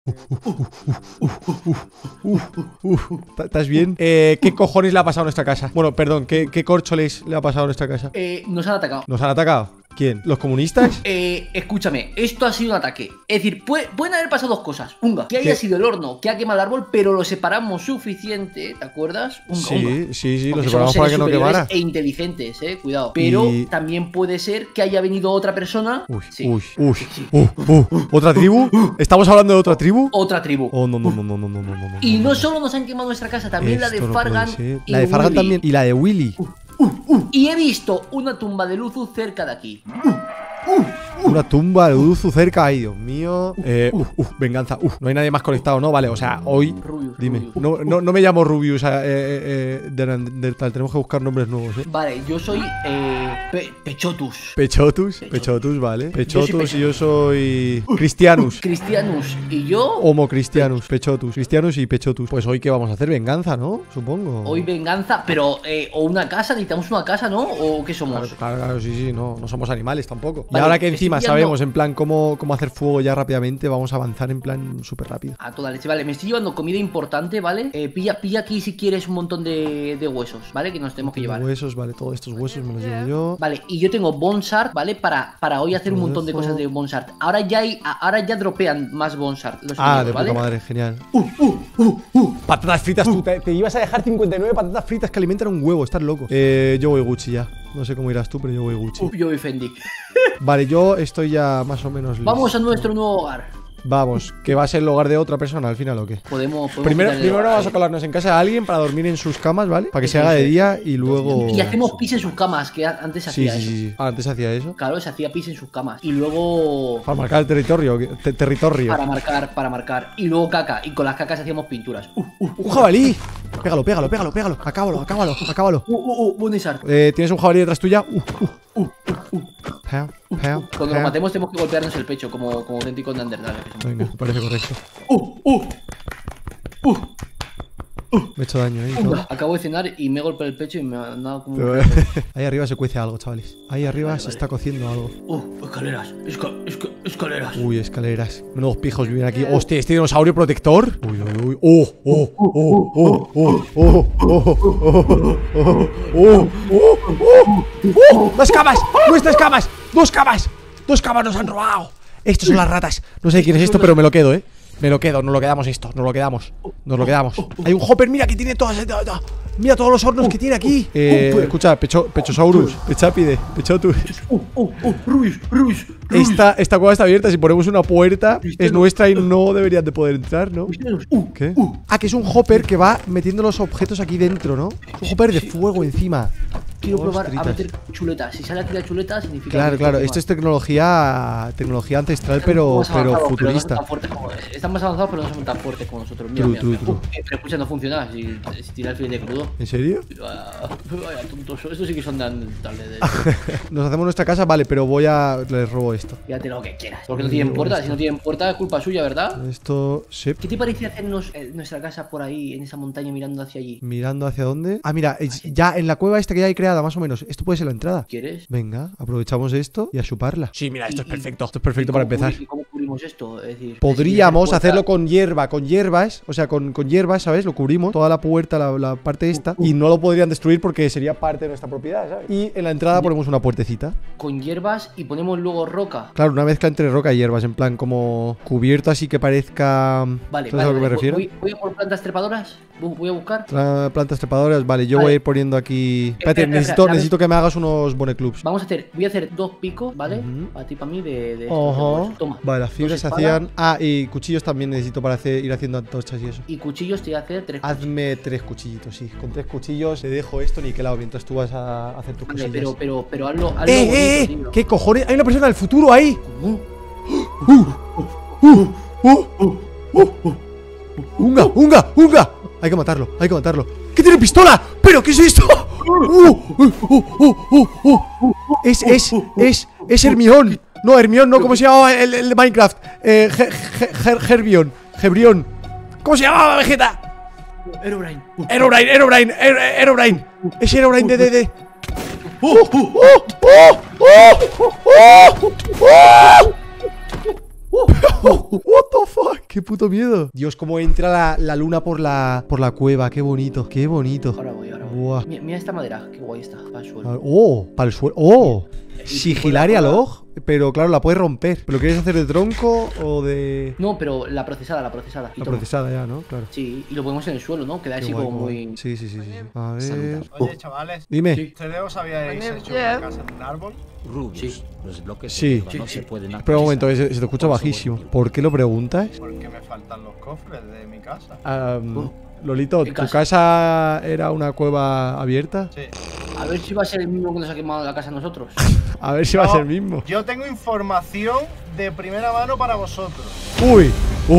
¿Estás bien? ¿Qué cojones le ha pasado a nuestra casa? Bueno, perdón, ¿qué corcholes le ha pasado a nuestra casa? Nos han atacado. ¿Nos han atacado? ¿Quién? ¿Los comunistas? Escúchame, esto ha sido un ataque. Es decir, pueden haber pasado dos cosas. Unga, que haya sido el horno que ha quemado el árbol, pero lo separamos suficiente, ¿te acuerdas? Sí, lo separamos para que no quemara. E inteligentes, cuidado. Pero también puede ser que haya venido otra persona. ¿Otra tribu? ¿Estamos hablando de otra tribu? Otra tribu. Oh, no. Y no solo nos han quemado nuestra casa, también la de Fargan. La de Fargan también. Y la de Willy. Y he visto una tumba de Luzu cerca de aquí. Una tumba de Luzu cerca. Ay, Dios mío. Venganza. No hay nadie más conectado, ¿no? Vale, o sea, hoy. Rubius, dime. No me llamo Rubius. Tenemos que buscar nombres nuevos, ¿eh? Vale, yo soy Pechotus. Pechotus, vale. Pechotus y yo soy Cristianus. Cristianus y yo Homo Cristianus. Pechotus. Cristianus y Pechotus. Pues hoy, ¿qué vamos a hacer? Venganza, ¿no? Supongo. Hoy venganza, pero o una casa, necesitamos una casa, ¿no? ¿O qué somos? Claro, sí, no somos animales tampoco. Vale, y ahora que encima sabemos en plan cómo hacer fuego ya rápidamente, vamos a avanzar en plan súper rápido. A toda leche, vale, me estoy llevando comida importante, ¿vale? Pilla aquí si quieres un montón de huesos, ¿vale? Que nos tenemos que llevar. Huesos, vale, todos estos huesos me los llevo yo. Vale, y yo tengo Bonsart, ¿vale? Para hoy hacer un montón de cosas de Bonsart. Ahora ya dropean más Bonsart. De puta madre, genial. Patatas fritas, tú te ibas a dejar 59 patatas fritas que alimentan un huevo, estás loco. Yo voy Gucci ya. No sé cómo irás tú, pero yo voy Gucci. Yo voy Fendi. Vale, yo estoy ya más o menos listo. Vamos a nuestro nuevo hogar. Vamos, que va a ser el hogar de otra persona al final, ¿o qué? Podemos primero vamos a colarnos en casa de alguien para dormir en sus camas, ¿vale? Para que se haga de día y luego... Y hacemos pis en sus camas, que antes se hacía eso. Sí. Antes hacía eso. Claro, se hacía pis en sus camas. Y luego... Para marcar el territorio. Para marcar. Y luego caca. Y con las cacas hacíamos pinturas. ¡Un jabalí! Pégalo. Acábalo. Buenísimo. ¿Tienes un jabalí detrás tuya? Cuando lo matemos tenemos que golpearnos el pecho como auténticos neandertales. Venga, me parece correcto. Me he hecho daño ahí, ¿no? Acabo de cenar y me he golpeado el pecho y me ha dado como... Ahí arriba se cuece algo, chavales. Ahí arriba se está cociendo algo. Escaleras. Escaleras. Uy, escaleras. Menudos pijos viven aquí. Hostia, este dinosaurio protector. Uy. ¡Dos camas! ¡Nuestras camas! ¡Dos camas! ¡Dos camas nos han robado! Estos son las ratas. No sé quién es esto, pero me lo quedo, ¿eh? Me lo quedo, nos lo quedamos esto, nos lo quedamos. Hay un hopper, mira que tiene todas. Mira todos los hornos que tiene aquí. Escucha, Pechosaurus, Pechapide, Pechotus. Rubius. Esta cueva está abierta, si ponemos una puerta es nuestra y no deberían de poder entrar, ¿no? ¿Qué? Que es un hopper que va metiendo los objetos aquí dentro, ¿no? Es un hopper de fuego encima. Quiero probar a meter chuletas. Si sale aquí la chuleta significa... Claro, esto es tecnología ancestral, pero futurista. Están más avanzados, pero no son tan fuertes como nosotros. Mira. Pero escucha, no funciona si tira el filete crudo. ¿En serio? Vaya tontos. Estos sí que son de Nos hacemos nuestra casa, vale, pero les robo esto. Fíjate lo que quieras. Porque no tienen puerta. Si no tienen puerta es culpa suya, ¿verdad? Esto, sí. ¿Qué te parece hacernos nuestra casa por ahí, en esa montaña, mirando hacia allí? ¿Mirando hacia dónde? Mira, ya en la cueva esta que ya hay creada, más o menos. Esto puede ser la entrada. ¿Quieres? Venga, aprovechamos esto y a chuparla. Sí, mira, esto es perfecto. Esto es perfecto para empezar. ¿Y cómo cubrimos esto? Es decir, podríamos hacerlo con hierbas, o sea, con hierbas, ¿sabes? Lo cubrimos, toda la puerta, la parte esta, y no lo podrían destruir porque sería parte de nuestra propiedad, ¿sabes? Y en la entrada ponemos una puertecita. Con hierbas y ponemos luego roca. Claro, una mezcla entre roca y hierbas, en plan como cubierto así que parezca... Vale, ¿sabes a lo que me refiero? Voy a por plantas trepadoras. Voy a buscar plantas trepadoras, vale, yo voy a ir poniendo aquí... Espérate, necesito que me hagas unos boneclubs. Voy a hacer 2 picos, ¿vale? Para ti, para mí, de Toma. Vale, las fibras se hacían... y cuchillos también necesito para ir haciendo antorchas y eso. Y cuchillos te voy a hacer 3 cuchillos. Hazme 3 cuchillitos, sí. Con 3 cuchillos te dejo esto niquelado mientras tú vas a hacer tus cosillas. Pero hazlo bonito, ¿qué cojones? Hay una persona del futuro ahí. ¡Unga! Hay que matarlo. ¿Qué tiene pistola? ¿Pero qué es esto? Es Hermión. No, Hermión no, ¿cómo se llamaba el de Minecraft? Herbión. ¿Cómo se llamaba, Vegeta? Herobrine. Es Herobrine de... What the fuck, qué puto miedo. Dios, cómo entra la luna por la cueva. Qué bonito, qué bonito. Ahora voy. Buah. Mira esta madera, qué guay está, para el suelo. Oh, para el suelo. Oh, Sigilaria log. Pero claro, la puedes romper. ¿Pero lo quieres hacer de tronco o de...? No, pero la procesada. La procesada ya, ¿no? Claro. Sí, y lo ponemos en el suelo, ¿no? Queda así Qué guay, como qué guay. muy... Sí. A ver... Oye, chavales, Dime. Sí. ¿ustedes os habíais hecho una casa en un árbol? Rubius, Sí. los bloques Sí. de hierba no se pueden Espera un momento, atravesar. se te escucha bajísimo. ¿Por qué lo preguntas? Porque me faltan los cofres de mi casa. Lolito, ¿Qué ¿tu casa? casa era una cueva abierta? Sí. A ver si va a ser el mismo que nos ha quemado la casa a nosotros. A ver si va a No, ser el mismo. Yo tengo información de primera mano para vosotros. ¡Uy!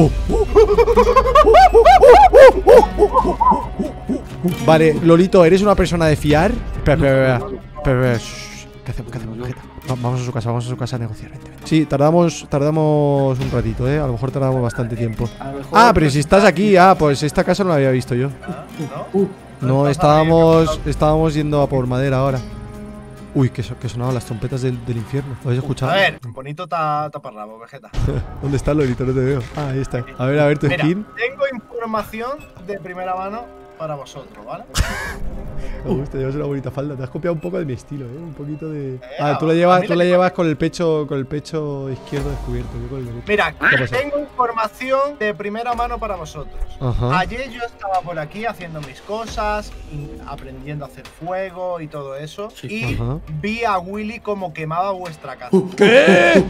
Vale, Lolito, ¿eres una persona de fiar? Espera. Shh. ¿Qué hacemos, Vegeta? Vamos a su casa a negociar. Vente. Sí, tardamos un ratito, ¿eh? A lo mejor tardamos bastante tiempo. A lo mejor- Ah, pero si estás aquí, pues esta casa no la había visto yo. ¿No? No, estábamos yendo a por madera ahora. Uy, que sonaban las trompetas del infierno. ¿Lo habéis escuchado? A ver, bonito taparrabo, Vegeta. ¿Dónde está Lolito? No te veo. Ah, ahí está. A ver, tu Mira, skin. tengo información de primera mano para vosotros, ¿vale? Me gusta, llevas una bonita falda. Te has copiado un poco de mi estilo, ¿eh? Un poquito de... a tú la mí la llevas con el pecho izquierdo descubierto. Yo con el derecho. Mira, pasa? tengo información de primera mano para vosotros. Ajá. Ayer yo estaba por aquí haciendo mis cosas, aprendiendo a hacer fuego y todo eso. Sí. Y Ajá. vi a Willy como quemaba vuestra casa. ¿Qué?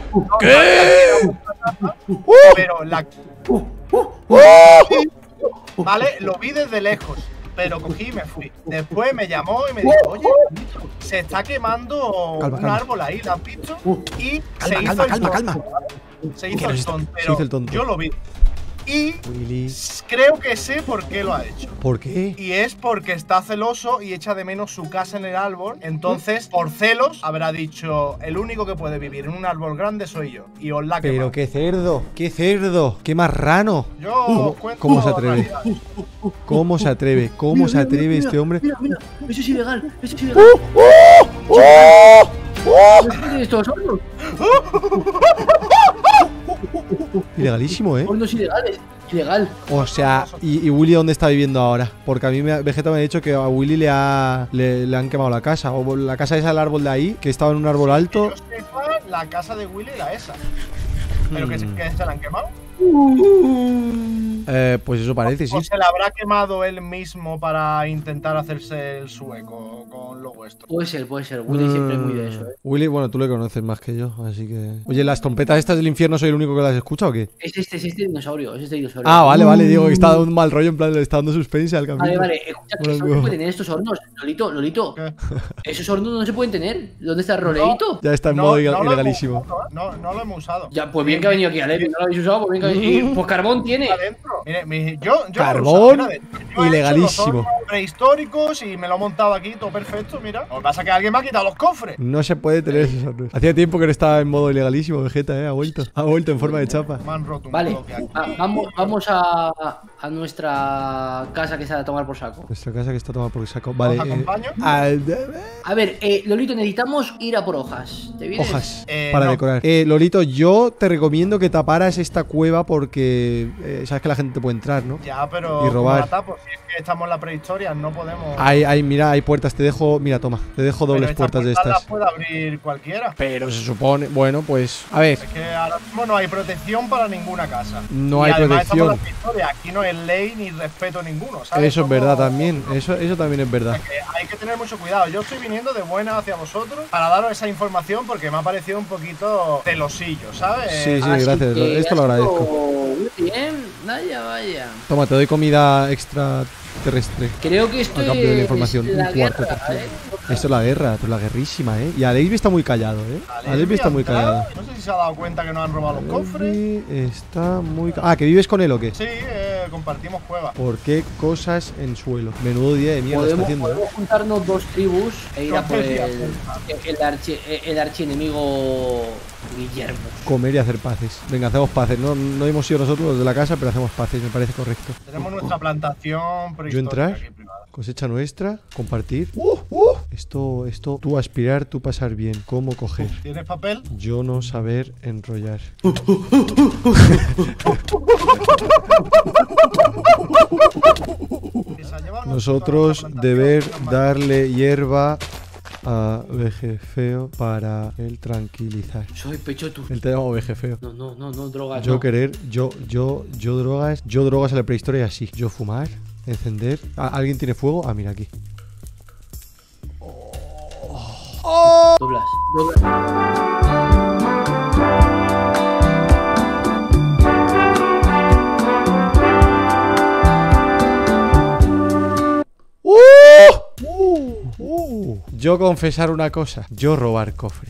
Pero la... Vale, lo vi desde lejos. Pero cogí y me fui. Después me llamó y me dijo, oye, se está quemando un árbol ahí, ¿lo has visto? Y se hizo el tonto. Se hizo el tonto, Se hizo el pero tonto. yo lo vi. Y Willy. creo que sé por qué lo ha hecho. ¿Por qué? Y es porque está celoso y echa de menos su casa en el árbol. Entonces, por celos, habrá dicho: el único que puede vivir en un árbol grande soy yo. Y os la Pero quemado. qué cerdo, qué marrano. Yo os cuento ¿Cómo se atreve? realidades. ¿Cómo se atreve este hombre? Mira, eso es ilegal, ¿Qué tiene estos hornos? Ilegalísimo, ¿eh? Hornos ilegales, ilegal. O sea, ¿y Willy dónde está viviendo ahora? Porque a mí Vegeta me ha dicho que a Willy le han quemado la casa. O la casa esa del árbol de ahí, que estaba en un árbol alto. Que yo sepa, la casa de Willy era esa. Pero que se la han quemado. Pues eso parece, sí. O se la habrá quemado él mismo para intentar hacerse el sueco con lo vuestro. Puede ser. Willy siempre es muy de eso, ¿eh? Willy, bueno, tú le conoces más que yo, así que... Oye, ¿las trompetas estas del infierno soy el único que las escucha o qué? Es este dinosaurio, Ah, vale, digo que está dando un mal rollo, en plan, le está dando suspense al capítulo. Vale, escucha, que Bueno, no se pueden tener estos hornos. Lolito, ¿Qué? esos hornos no se pueden tener. ¿Dónde está el roleito? Ya está en No, modo no lo hemos ilegalísimo. usado, ¿eh? No lo hemos usado. Ya, pues bien que ha venido aquí Alevi, no lo habéis usado, pues bien que ha venido. Pues carbón tiene. Adentro. Mire, yo Carbón lo he usado, mira, adentro. Yo he ilegalísimo. hecho los hornos prehistóricos y me lo he montado aquí, todo perfecto, mira. Lo que pasa es que alguien me ha quitado los cofres. No se puede tener esos hornos. Hacía tiempo que no estaba en modo ilegalísimo, Vegeta, ha vuelto. Ha vuelto en forma de chapa. Me han roto un Vale, bloque aquí. vamos a nuestra casa que se ha de tomar por saco. Nuestra casa que está tomada por el saco. Vale. ¿Os acompaño? A ver, Lolito, necesitamos ir a por hojas. ¿Te vienes? Hojas No. para decorar. Lolito, yo te recomiendo que taparas esta cueva porque sabes que la gente te puede entrar, ¿no? Ya, pero Y robar. ¿cómo la tapo? Si es que estamos en la prehistoria, no podemos. Mira, hay puertas. Te dejo, mira, toma. Te dejo Pero dobles estas puertas de las estas. puede abrir cualquiera. Pero se supone, bueno, pues, a ver. Es que ahora mismo no hay protección para ninguna casa. No Y hay además estamos en protección. la prehistoria. Aquí no hay ley ni respeto ninguno, ¿sabes? Eso es Somos- verdad también. Eso también es verdad. que hay que tener mucho cuidado. Yo estoy viniendo de buena hacia vosotros para daros esa información porque me ha parecido un poquito celosillo, ¿sabes? Sí, Así gracias. que Esto lo ha sido agradezco. Muy bien, vaya. Toma, te doy comida extraterrestre. Creo que esto A cambio de la es información, la un cuarto guerra, tercio. ¿eh? Esto es la guerra, pero la guerrísima, ¿eh? Y Alevi está muy callado, ¿eh? Alevi está muy callado. No sé si se ha dado cuenta que nos han robado los cofres. Alevi está muy... Ah, ¿que vives con él o qué? Sí, compartimos cueva. ¿Por qué cosas en suelo? Menudo día de mierda está haciendo, ¿eh? Podemos juntarnos dos tribus e ir a por Entonces, el archienemigo Guillermo. Comer y hacer paces. Venga, hacemos paces. No hemos sido nosotros los de la casa, pero hacemos paces, me parece correcto. Tenemos nuestra plantación ¿Yo entrar? prehistórica aquí privada. Cosecha nuestra, compartir. Esto, tú aspirar, tú pasar bien. ¿Cómo coger? ¿Tienes papel? Yo no saber enrollar. Nosotros deber darle hierba a Vegefeo para el tranquilizar. Soy Pechotus. Él te llama Vegefeo. No, drogas. Yo no. querer, yo drogas a la prehistoria así. Yo fumar, encender. ¿Alguien tiene fuego? Ah, mira aquí. Doblas. Yo confesar una cosa. Yo robar cofre.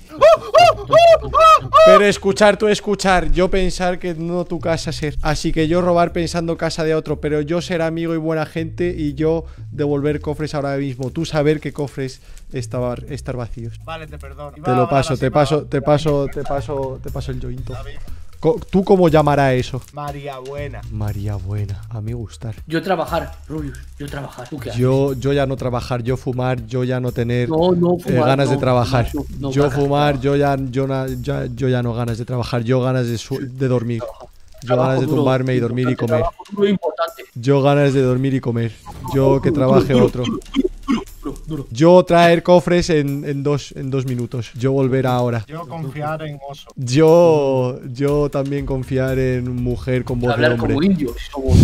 Pero escuchar, tú escuchar. Yo pensar que no tu casa ser. Así que yo robar pensando casa de otro. Pero yo ser amigo y buena gente. Y yo devolver cofres ahora mismo. Tú saber que cofres estar vacíos. Vale, te perdono. Te lo paso, te paso el jointo. ¿Tú cómo llamarás eso? María Buena. María Buena, a mí gustar. Yo trabajar, Rubius, yo trabajar. ¿Tú qué haces? Yo ya no trabajar, yo fumar, yo ya no tener fumar, ganas de trabajar. Yo cagar, fumar, yo ya no ganas de trabajar, yo ganas de dormir. Yo ganas de tumbarme y dormir y comer. Yo ganas de dormir y comer. Yo que trabaje otro. Yo traer cofres en dos minutos. Yo volver ahora. Yo confiar en oso. Yo también confiar en mujer con voz de hablar hombre. como indios.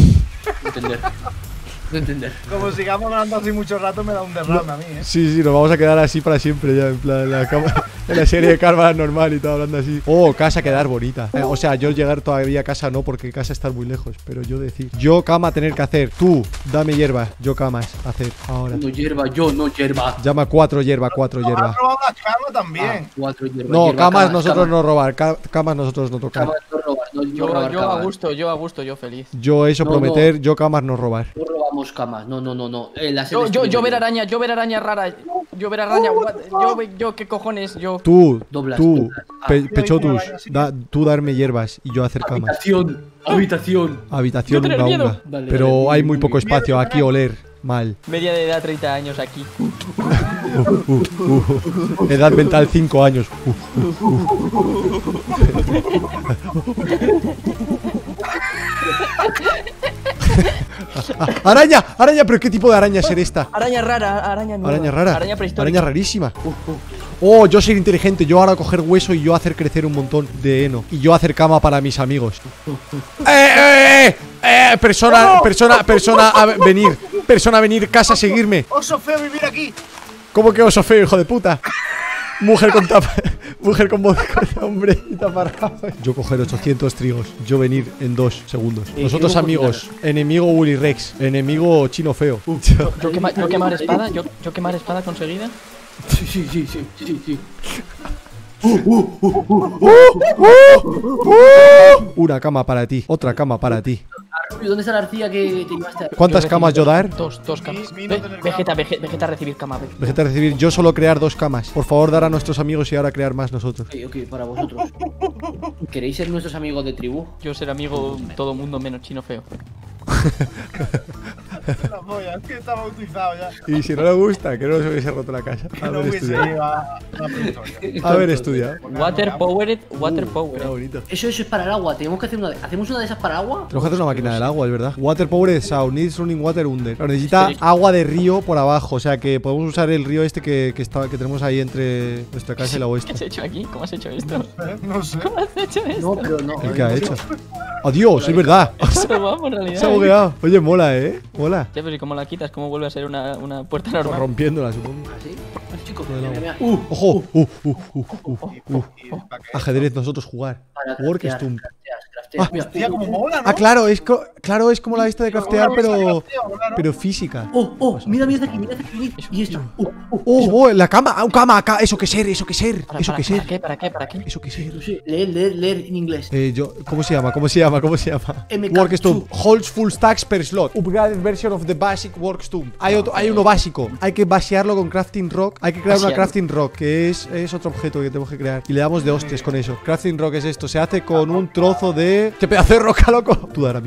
Entender. Como sigamos hablando así mucho rato me da un derrame a mí, Sí, nos vamos a quedar así para siempre ya. En plan, en la serie de Karma normal y todo hablando así. Oh, casa quedar bonita. O sea, yo llegar todavía a casa no, porque casa estar muy lejos. Pero yo decir, yo cama tener que hacer. Tú, dame hierba. Yo camas hacer ahora. No hierba, yo no hierba. Llama 4 hierba, 4 hierba. Has robado las camas también. 4 hierba. No, hierba, camas nosotros no robar. Camas nosotros no tocar. Camas no robar, Yo camas. a gusto, yo feliz. Yo eso No, prometer, yo camas no robar. No robamos camas, no. Yo ver araña rara. Yo ver araña. Yo qué cojones, yo. Tú, Doblas. Pechotus, tú darme hierbas y yo hacer camas. Habitación. Habitación Yo tener unga miedo. unga. Vale, Pero vale, hay muy poco espacio, aquí oler mal. Media de edad 30 años aquí. Edad mental 5 años. ¡Araña! ¡Araña! ¿Pero qué tipo de araña ser esta? Araña rara, araña nueva. Araña rara. Araña prehistórica. Araña rarísima. Oh, yo ser inteligente. Yo ahora coger hueso y yo hacer crecer un montón de heno. Y yo hacer cama para mis amigos. Persona a venir. Persona a venir, casa a seguirme. Oso feo vivir aquí. ¿Cómo que oso feo, hijo de puta? Mujer con tapa. Mujer con voz de hombre y taparrabos. Yo coger 800 trigos. Yo venir en 2 segundos. Nosotros amigos. Enemigo Willy Rex. Enemigo chino feo. Yo quemar espada. Yo quemar espada conseguida. Sí. Una cama para ti. Otra cama para ti. ¿Dónde está la arcilla que te llevaste a... ¿Cuántas camas yo dar? Dos camas. Mi no tener Vegeta a recibir cama. Vegeta recibir. Yo solo crear 2 camas. Por favor, dar a nuestros amigos y ahora crear más nosotros. Ok, para vosotros. ¿Queréis ser nuestros amigos de tribu? Yo ser amigo todo mundo menos chino feo. la polla, es que está bautizado ya. Y si no le gusta, que no se hubiese roto la casa. Que no hubiese ido a la prehistoria. Haber estudiado. Water powered. Era bonito. Eso es para el agua. Tenemos que hacer una. ¿Hacemos una de esas para el agua? Tenemos que hacer una máquina del agua, es verdad. Water powered sound. Needs running water under. Claro, necesita agua de río por abajo. O sea que podemos usar el río este que tenemos ahí entre nuestra casa y la ¿Qué vuestra. has hecho aquí? ¿Cómo has hecho esto? No sé. ¿Cómo has hecho esto? No, pero no. ¿El que ha hecho? ¡Adiós! Es verdad. Pero vamos, en realidad. Se ha bugueado. Oye, mola, Mola. Ya, pero ¿y cómo la quitas? ¿Cómo vuelve a ser una puerta normal? Rompiéndola, supongo. ¿Así? Chicos, Mira. mira. ¡Ojo! Ajedrez, nosotros jugar. Workstump. Crafteas. Mira. Hostia, como mola, ¿no? Ah, claro, es como la esta de craftear, pero física. Mira aquí. Y esto. La cama, cama acá. Eso que ser. Eso que ser. ¿Para qué? Eso que ser. No sé, leer en inglés. ¿Cómo se llama? MK2. Workstump. Holds full stacks per slot. Upgraded version of the basic Workstump. Hay uno básico. Hay que basearlo con crafting rock. Hay que crear una crafting rock, que es otro objeto que tenemos que crear. Y le damos de hostias con eso. Crafting rock es esto. Se hace con un trozo de... ¡Qué pedazo de roca, loco! Tú dar a mí uno, por favor.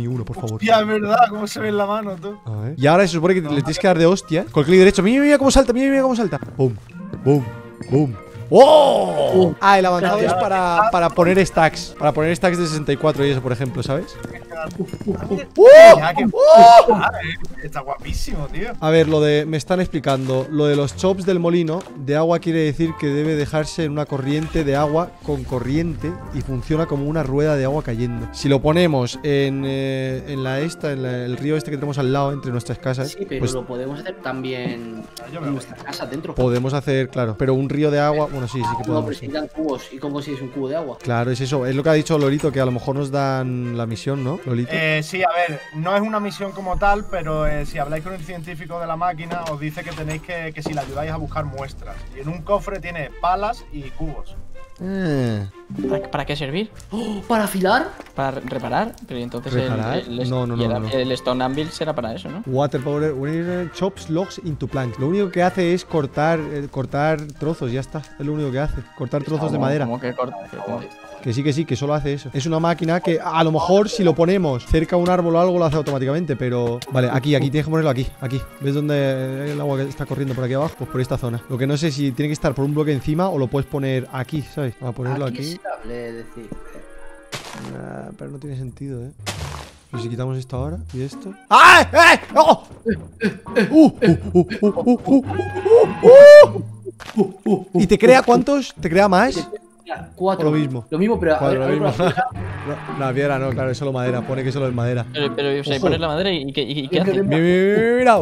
favor. Ya, es verdad, cómo se ve en la mano, tú. A ver. Y ahora se supone que le tienes que dar de hostias con el clic derecho. Mira, mira cómo salta, mira cómo salta. Boom, boom, boom. ¡Oh! Ah, el avanzado es para poner stacks. Para poner stacks de 64 y eso, por ejemplo, ¿sabes? Ya, está guapísimo, tío. A ver, me están explicando. Lo de los chops del molino de agua quiere decir que debe dejarse en una corriente de agua con corriente y funciona como una rueda de agua cayendo. Si lo ponemos en el río este que tenemos al lado entre nuestras casas, Sí, pero pues lo podemos hacer también en nuestra casa dentro. podemos hacer, claro. Pero un río de agua, bueno, sí que No, podemos. pero si dan cubos. ¿Y cómo consigues un cubo de agua? Claro, es eso. Es lo que ha dicho Lolito, que a lo mejor nos dan la misión, ¿no, Lolito? Sí, a ver, no es una misión como tal, pero si habláis con el científico de la máquina, os dice que tenéis que si le ayudáis a buscar muestras. Y en un cofre tiene palas y cubos. ¿Para qué servir? ¡Oh! ¿Para afilar? ¿Para reparar? Pero entonces ¿Reparar? No. el Stone Anvil será para eso, ¿no? Water Power chops logs into planks. Lo único que hace es cortar trozos, ya está. Es lo único que hace. Cortar trozos de madera. ¿Cómo que corta? Que sí, que solo hace eso. Es una máquina que a lo mejor si lo ponemos cerca a un árbol o algo lo hace automáticamente, pero... Vale, aquí tienes que ponerlo aquí. ¿Ves dónde el agua que está corriendo por aquí abajo? Pues por esta zona. Lo que no sé si tiene que estar por un bloque encima o lo puedes poner aquí, ¿sabes? Vamos a ponerlo aquí. Es decir, Pero no tiene sentido, ¿eh? Y si quitamos esto ahora y esto... ¡Ah! ¡Oh! ¿Y te crea cuántos? ¿Te crea más? 4. O lo mismo. Lo mismo, pero Cuatro, a ver, lo mismo. La piedra no, claro, es solo madera. Pone que solo es madera. Pero si pones la madera y ¿qué hace? Mira.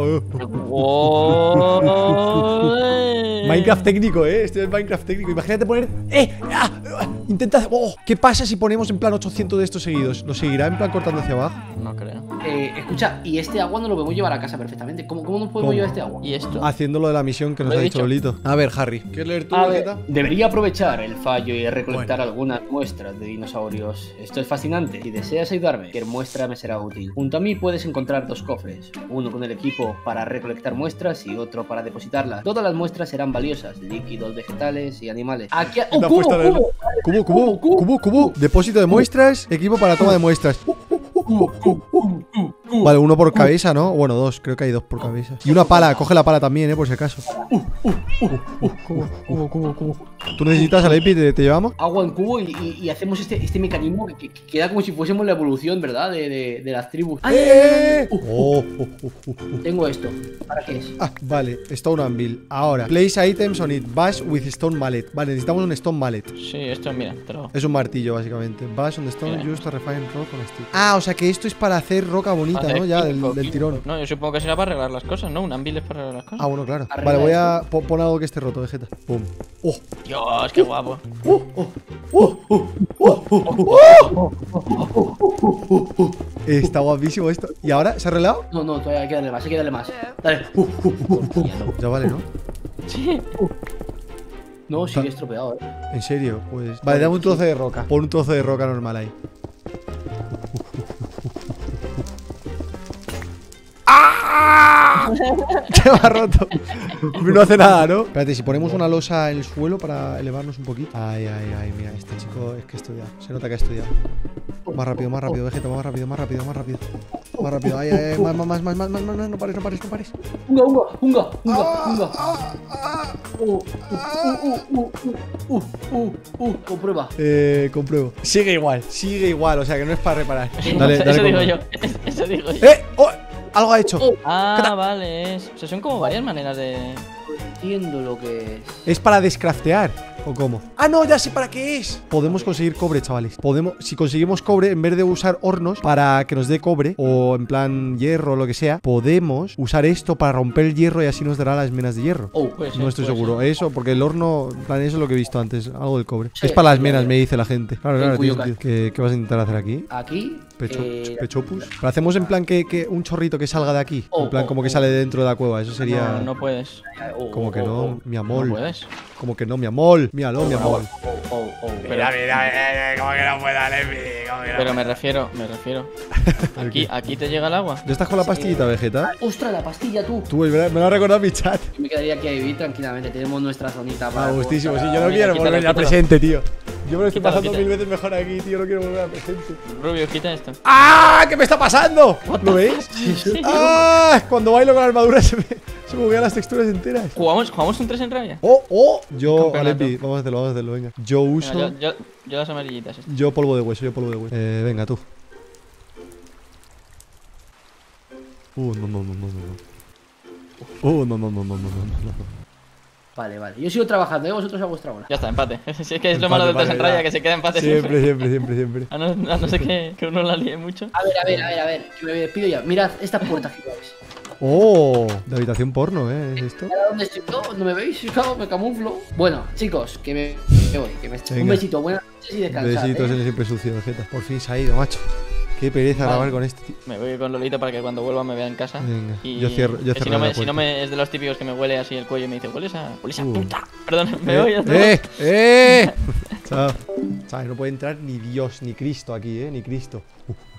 Oh, Minecraft técnico, este es Minecraft técnico. Imagínate poner. Intenta. ¿Qué pasa si ponemos en plan 800 de estos seguidos? ¿Lo seguirá en plan cortando hacia abajo? No creo. Escucha, y este agua no lo podemos llevar a casa perfectamente. ¿Cómo nos podemos llevar este agua? ¿Y esto? Haciendo lo de la misión que nos Lo ha he dicho dicho. Lolito. A ver, Harry. ¿Quieres leer tú, A ver, Vegeta? debería aprovechar el fallo y recolectar algunas muestras de dinosaurios. Esto es fascinante. Si deseas ayudarme, cualquier muestra me será útil. Junto a mí puedes encontrar 2 cofres. Uno con el equipo para recolectar muestras y otro para depositarlas. Todas las muestras serán valiosas. Líquidos, vegetales y animales. Aquí... ¡Oh, Una cubo, apuesta de- cubo! Cubo. Depósito de muestras. Equipo para toma de muestras. Vale, uno por cabeza, ¿no? Bueno, 2, creo que hay 2 por cabeza. Y una pala, coge la pala también, por si acaso. Cubo. ¿Tú necesitas al Epi? ¿Te llevamos? Agua en cubo y hacemos este mecanismo que queda como si fuésemos la evolución, ¿verdad? De las tribus. Tengo esto. ¿Para qué es? Vale, Stone Anvil. Ahora, place items on it. Bash with Stone Mallet. Vale, necesitamos un Stone Mallet. Sí, esto, mira, te lo... Es un martillo, básicamente. Bash on the stone Mira. used to refine rock on steel. O sea que esto es para hacer roca bonita, Hacer ¿no? Ya, químico, del tirón. No, yo supongo que será para arreglar las cosas, ¿no? Un Anvil es para arreglar las cosas. Bueno, claro. Arregla Vale, voy a poner algo que esté roto, Vegeta. Pum. Dios, qué guapo. Está guapísimo esto. ¿Y ahora? ¿Se ha arreglado? No, todavía hay que darle más, hay que darle más. Dale. Ya vale, ¿no? Sí. No, sigue estropeado, En serio, pues. Vale, dame un trozo de roca. Pon un trozo de roca normal ahí. ¡Ah! Se me ha roto. No hace nada, ¿no? Espérate, si ponemos una losa en el suelo para elevarnos un poquito. Ay, mira, este chico es que ha estudiado. Se nota que ha estudiado. Más rápido, Vegeta, más rápido. Más rápido. Ay, más. No pares. Unga. Comprueba. Compruebo. Sigue igual, o sea que no es para reparar. Dale, Eso digo comprueba. yo. Eso digo yo. ¡Oh! Algo ha hecho. Vale. O sea, son como varias maneras de... Entiendo lo que es. ¿Es para descraftear? ¿O cómo? No, ya sé para qué es. Podemos conseguir cobre, chavales. Si conseguimos cobre, en vez de usar hornos para que nos dé cobre, o en plan hierro o lo que sea, podemos usar esto para romper el hierro y así nos dará las menas de hierro. Puede ser, No estoy puede seguro. ser. Eso, porque el horno, en plan, eso es lo que he visto antes. Algo del cobre. Sí, es para las sí, menas, ya. me dice la gente. Claro, En tiene cuyo sentido. ¿Qué vas a intentar hacer aquí? Aquí. Pechopus. Pero hacemos en plan que un chorrito que salga de aquí. En plan, como que sale de dentro de la cueva. Eso sería. No puedes. Como que no, mi amor. No puedes. Como que no, mi amor. Míralo, mi amor. Mira, como que no pueda, Lepi. Pero me refiero. Aquí te llega el agua. ¿Ya estás con la pastillita, Vegeta? ¡Ostras, la pastilla tú! Tú, me lo ha recordado mi chat. Yo me quedaría aquí a vivir tranquilamente. Tenemos nuestra zonita para. Gustísimo, sí, yo no Mira, quiero quítalo, volver al quítalo. presente, tío. Yo me lo estoy Quítalo, pasando quita. 1000 veces mejor aquí, tío. No quiero volver al presente. Rubio, quita esto. ¡Ah! ¿Qué me está pasando? ¿Lo veis? Sí. ¡Ah! Cuando bailo con la armadura se me buguean las texturas enteras. ¿Jugamos un 3 en rabia? ¡Oh! Yo, Campeonato. Alepi, vamos a hacerlo, venga. Yo uso. Venga, yo las amarillitas. Yo polvo de hueso. Venga, tú. No. No. Vale. Yo sigo trabajando, vosotros a vuestra hora. Ya está, empate. Si es que es lo malo del 3 en rabia, que se queda empate Siempre. A no ser que uno la líe mucho. A ver, que me despido ya. Mirad estas puertas gigantes. De habitación porno, ¿es esto? ¿Ahora dónde estoy yo? ¿No me veis? Claro, me camuflo. Bueno, chicos, que me voy. Venga. Un besito, buenas noches y descansad. Besitos en el siempre sucio, Vegeta. Por fin se ha ido, macho. Qué pereza grabar con este tío. Me voy con Lolito para que cuando vuelva me vea en casa. Venga, Y yo cierro si la no puerta. me es de los típicos que me huele así el cuello y me dice, huele esa puta. Perdón, me voy. Chao. ¿Sabes? No puede entrar ni Dios, ni Cristo aquí, ni Cristo.